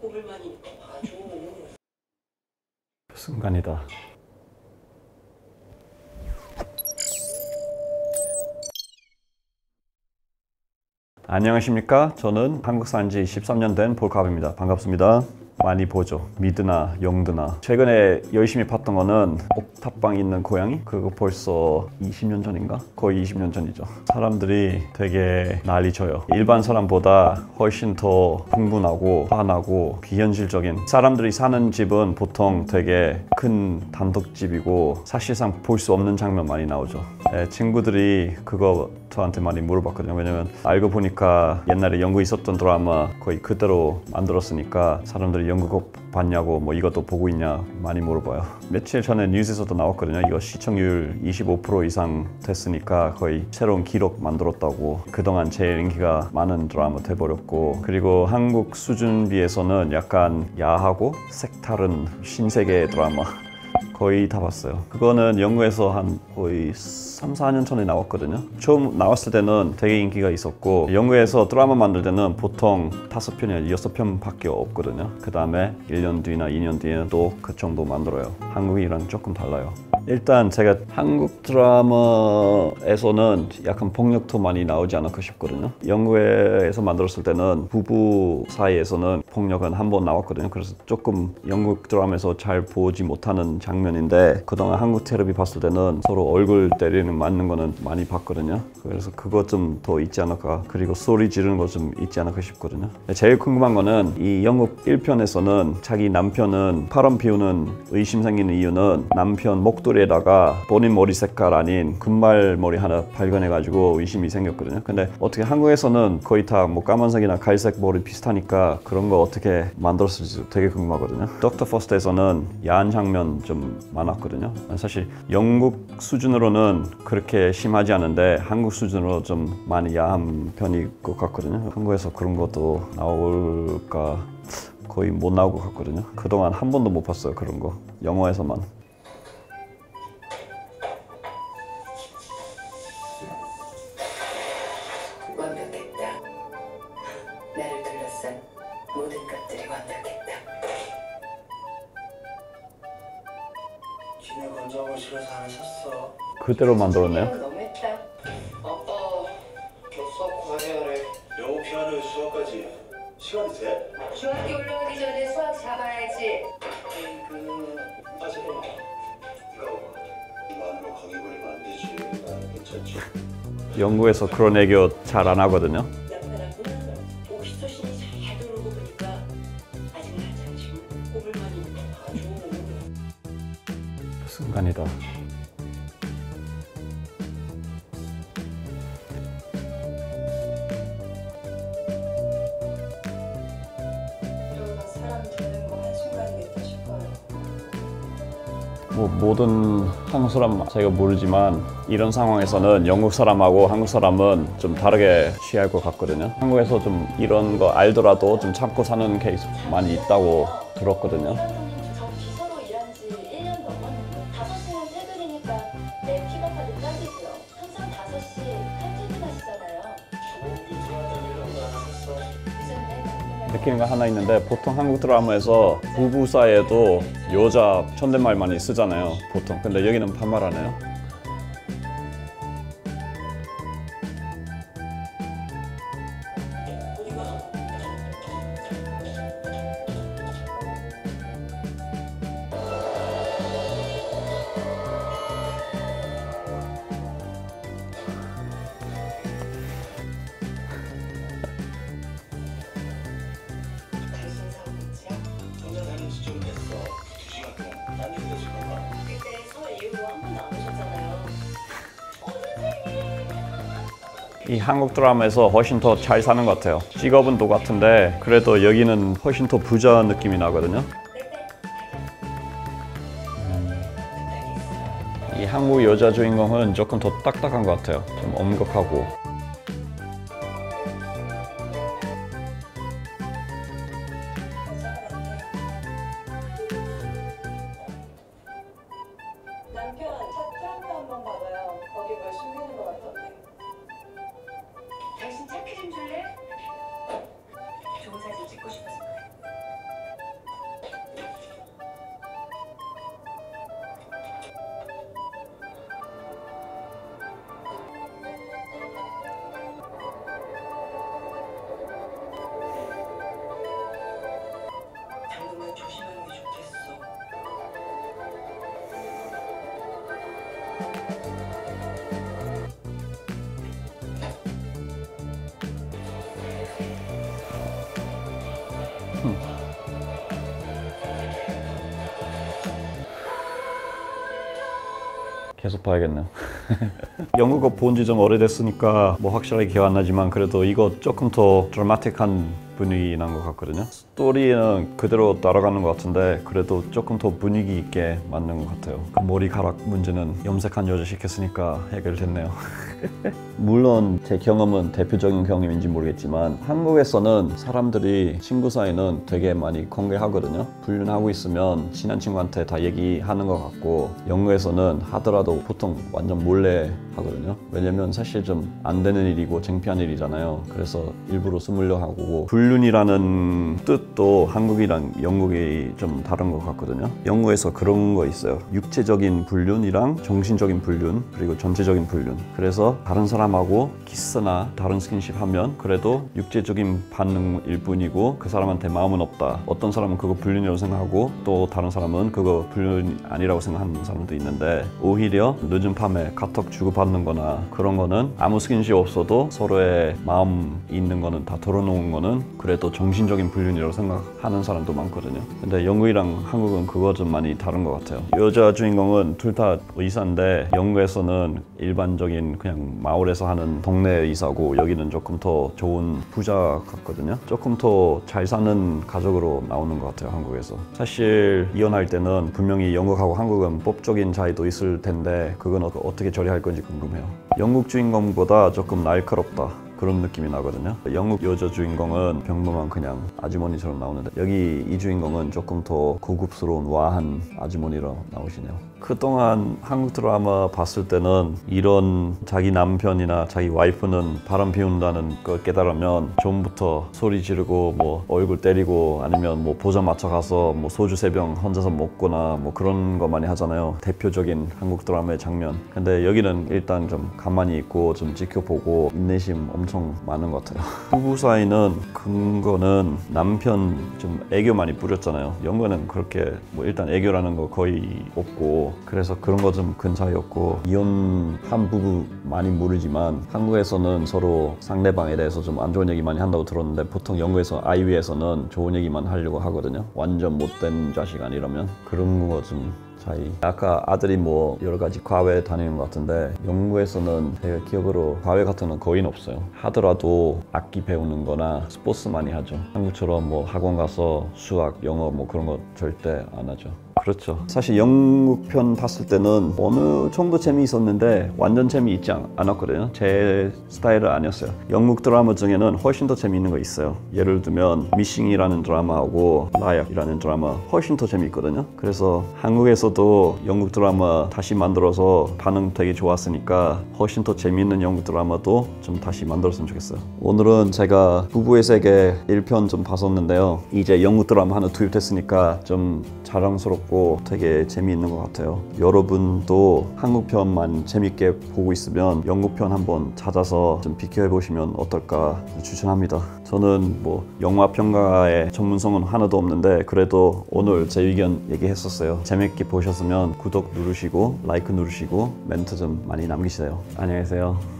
꼽을만이니까 봐줘. 순간이다. 안녕하십니까? 저는 한국 산 지 13년 된 볼캅입니다. 반갑습니다. 많이 보죠. 미드나 영드나. 최근에 열심히 봤던 거는 옥탑방 있는 고양이? 그거 벌써 20년 전인가? 거의 20년 전이죠. 사람들이 되게 난리쳐요. 일반 사람보다 훨씬 더 흥분하고 화나고 비현실적인. 사람들이 사는 집은 보통 되게 큰 단독집이고 사실상 볼 수 없는 장면 많이 나오죠. 친구들이 그거 저한테 많이 물어봤거든요. 왜냐면 알고 보니까 옛날에 영국에 있었던 드라마 거의 그대로 만들었으니까 사람들이 영국 봤냐고 뭐 이것도 보고 있냐 많이 물어봐요. 며칠 전에 뉴스에서도 나왔거든요. 이거 시청률 25% 이상 됐으니까 거의 새로운 기록 만들었다고. 그동안 제일 인기가 많은 드라마 돼버렸고, 그리고 한국 수준 비해서는 약간 야하고 색다른 신세계 드라마 거의 다 봤어요. 그거는 영국에서 한 거의 3, 4년 전에 나왔거든요. 처음 나왔을 때는 되게 인기가 있었고, 영국에서 드라마 만들 때는 보통 5편이나 6편밖에 없거든요. 그 다음에 1년 뒤나 2년 뒤에는 또 그 정도 만들어요. 한국이랑 조금 달라요. 일단 제가 한국 드라마에서는 약간 폭력도 많이 나오지 않을까 싶거든요. 영국에서 만들었을 때는 부부 사이에서는 폭력은 한 번 나왔거든요. 그래서 조금 영국 드라마에서 잘 보지 못하는 장면인데, 그동안 한국 텔레비 봤을 때는 서로 얼굴 때리는 맞는 거는 많이 봤거든요. 그래서 그거 좀 더 있지 않을까. 그리고 소리 지르는 거 좀 있지 않을까 싶거든요. 제일 궁금한 거는 이 영국 1편에서는 자기 남편은 바람 피우는 의심 생기는 이유는 남편 목도리에다가 본인 머리 색깔 아닌 금발 머리 하나 발견해가지고 의심이 생겼거든요. 근데 어떻게 한국에서는 거의 다 뭐 까만색이나 갈색 머리 비슷하니까 그런 거 어떻게 만들었을지 되게 궁금하거든요. 닥터 퍼스트에서는 야한 장면 좀 많았거든요. 사실 영국 수준으로는 그렇게 심하지 않은데 한국 수준으로 좀 많이 야한 편일 것 같거든요. 한국에서 그런 것도 나올까 거의 못 나올 것 같거든요. 그동안 한 번도 못 봤어요. 그런 거 영화에서만. 완벽했다. 나를 둘러싼 모든 것들이 완벽했다. 지네 건조한 싫어서 하나 샀어. 그대로 만들었네요. 너무했다. 아빠, 너 수업 그만해야 해. 영어 피아노 수업까지 시간이 돼? 중학교 올라가기 전에 수학 잡아야지. 그 잠깐만. 이거 마누라 거기 버리면 안 되지. 나는 괜찮지. 영국에서 그런 애교 잘 안 하거든요. 남편하고는 옥시토신이 잘 들어오고 보니까 아직 한참 지금 꼽을만이니까 봐줘. 순간이다. 이러다 사람 되는 거 한순간이겠다 싶어요. 뭐 모든 한국 사람 제가 모르지만 이런 상황에서는 영국 사람하고 한국 사람은 좀 다르게 취할 것 같거든요. 한국에서 좀 이런 거 알더라도 좀 참고 사는 케이스 많이 있다고 들었거든요. 저 기사로 일한 지 1년 넘었는데 5시는 퇴근이니까 내 픽업하는 딱이고요. 항상 5시 칼퇴근하시잖아요. 느끼는 거 하나 있는데, 보통 한국 드라마에서 부부 사이에도 여자 존댓말 많이 쓰잖아요, 보통. 근데 여기는 반말 안 해요. 당신 사고치야? 혼자 다닌 지좀 됐어. 2시간 동안 딴 얘기도 지금 봐. 그때 설 이후로 한 번도 안 오셨잖아요. 이 한국 드라마에서 훨씬 더 잘 사는 것 같아요. 직업은 똑같은데 그래도 여기는 훨씬 더 부자 느낌이 나거든요. 이 한국 여자 주인공은 조금 더 딱딱한 것 같아요. 좀 엄격하고. 남편 차 트렁크 한번 봐봐요. 거기 뭘 숨기는 것 같던데. 당신 차키 좀 줄래? 좋은 사진 찍고 싶어서 그래. 계속 봐야겠네요. 영국어 본 지 좀 오래됐으니까 뭐 확실하게 기억 안 나지만 그래도 이거 조금 더 드라마틱한 분위기 난 것 같거든요. 스토리는 그대로 따라가는 것 같은데 그래도 조금 더 분위기 있게 만든 것 같아요. 그 머리카락 문제는 염색한 여자 시켰으니까 해결됐네요. 물론 제 경험은 대표적인 경험인지 모르겠지만 한국에서는 사람들이 친구 사이는 되게 많이 공개하거든요. 불륜하고 있으면 친한 친구한테 다 얘기하는 것 같고 영국에서는 하더라도 보통 완전 몰래 하거든요. 왜냐면 사실 좀 안 되는 일이고 창피한 일이잖아요. 그래서 일부러 숨으려 하고 불륜이라는 뜻도 한국이랑 영국이 좀 다른 것 같거든요. 영국에서 그런 거 있어요. 육체적인 불륜이랑 정신적인 불륜 그리고 전체적인 불륜. 그래서 다른 사람하고 키스나 다른 스킨십 하면 그래도 육체적인 반응일 뿐이고 그 사람한테 마음은 없다. 어떤 사람은 그거 불륜이라고 생각하고 또 다른 사람은 그거 불륜이 아니라고 생각하는 사람도 있는데 오히려 늦은 밤에 카톡 주고받는 거나 그런 거는 아무 스킨십 없어도 서로의 마음 있는 거는 다 털어놓은 거는 그래도 정신적인 불륜이라고 생각하는 사람도 많거든요. 근데 영국이랑 한국은 그거 좀 많이 다른 것 같아요. 여자 주인공은 둘 다 의사인데 영국에서는 일반적인 그냥 마을에서 하는 동네 의사고 여기는 조금 더 좋은 부자 같거든요. 조금 더 잘 사는 가족으로 나오는 것 같아요. 한국에서. 사실 이혼할 때는 분명히 영국하고 한국은 법적인 차이도 있을 텐데 그건 어떻게 처리할 건지 궁금해요. 영국 주인공보다 조금 날카롭다. 그런 느낌이 나거든요. 영국 여자 주인공은 평범한 그냥 아주머니처럼 나오는데 여기 이 주인공은 조금 더 고급스러운 와한 아주머니로 나오시네요. 그동안 한국 드라마 봤을 때는 이런 자기 남편이나 자기 와이프는 바람 피운다는 걸 깨달으면 처음부터 소리 지르고 뭐 얼굴 때리고 아니면 뭐 보자 맞춰 가서 뭐 소주 3병 혼자서 먹거나 뭐 그런 거 많이 하잖아요. 대표적인 한국 드라마의 장면. 근데 여기는 일단 좀 가만히 있고 좀 지켜보고 인내심 엄청 많은 것 같아요. 부부 사이는 근거는 남편 좀 애교 많이 부렸잖아요. 영국은 그렇게 뭐 일단 애교라는 거 거의 없고 그래서 그런 거 좀 큰 차이였고 이혼한 부부 많이 모르지만 한국에서는 서로 상대방에 대해서 좀 안 좋은 얘기 많이 한다고 들었는데 보통 영국에서 아이 위해서는 좋은 얘기만 하려고 하거든요. 완전 못된 자식 아니라면 그런 거 좀 차이. 아까 아들이 뭐 여러 가지 과외 다니는 것 같은데 영국에서는 제가 기억으로 과외 같은 건 거의 없어요. 하더라도 악기 배우는 거나 스포츠 많이 하죠. 한국처럼 뭐 학원 가서 수학, 영어 뭐 그런 거 절대 안 하죠. 그렇죠. 사실 영국 편 봤을 때는 어느 정도 재미있었는데 완전 재미있지 않았거든요. 제 스타일은 아니었어요. 영국 드라마 중에는 훨씬 더 재미있는 거 있어요. 예를 들면 미싱이라는 드라마하고 라약이라는 드라마 훨씬 더 재미있거든요. 그래서 한국에서도 영국 드라마 다시 만들어서 반응 되게 좋았으니까 훨씬 더 재미있는 영국 드라마도 좀 다시 만들었으면 좋겠어요. 오늘은 제가 부부의 세계 1편 좀 봤었는데요. 이제 영국 드라마 하나 투입됐으니까 좀 자랑스럽고 되게 재미있는 것 같아요. 여러분도 한국 편만 재밌게 보고 있으면 영국 편 한번 찾아서 좀 비교해 보시면 어떨까 추천합니다. 저는 뭐 영화 평가의 전문성은 하나도 없는데 그래도 오늘 제 의견 얘기했었어요. 재밌게 보셨으면 구독 누르시고 라이크 누르시고 멘트 좀 많이 남기세요. 안녕히 계세요.